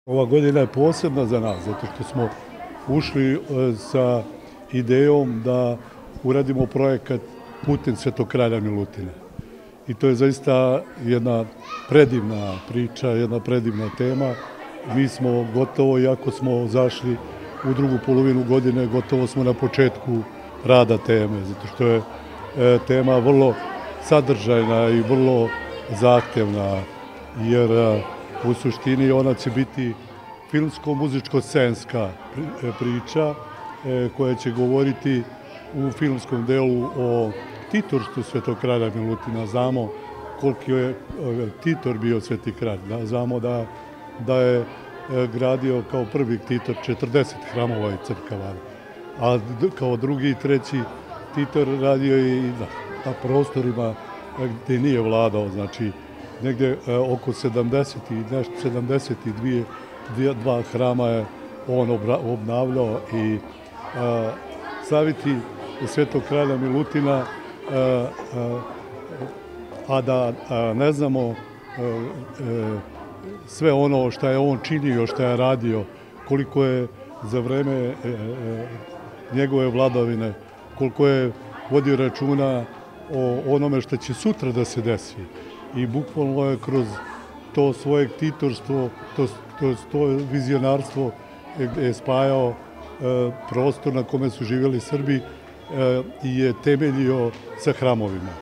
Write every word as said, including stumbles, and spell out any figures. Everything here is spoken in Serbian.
Ova godina je posebna za nas, zato što smo ušli sa idejom da uradimo projekat Putem Svetog kralja Milutina. I to je zaista jedna predivna priča, jedna predivna tema. Mi smo gotovo, iako smo zašli u drugu polovinu godine, gotovo smo na početku rada teme, zato što je tema vrlo sadržajna i vrlo zahtevna, jer u suštini ona će biti filmsko-muzičko-scenska priča koja će govoriti u filmskom delu o titorstvu Svetog kralja Milutina. Znamo koliko je Titor bio sveti kralj. Znamo da, da je gradio kao prvi Titor četrdeset hramova i crkava, a kao drugi i treći Titor radio i na, na prostorima gde nije vladao, znači negde oko sedamdeset i nešto, sedamdeset dva hrama je on obnavljao i a, slaviti Svetog kralja Milutina, a, a, a da a, ne znamo a, a, sve ono što je on činio, što je radio, koliko je za vreme a, a, njegove vladavine, koliko je vodio računa o onome što će sutra da se desi. I bukvalno je kroz to svoje titorstvo, to, to, to vizionarstvo je spajao e, prostor na kome su živjeli Srbi e, i je temeljio sa hramovima.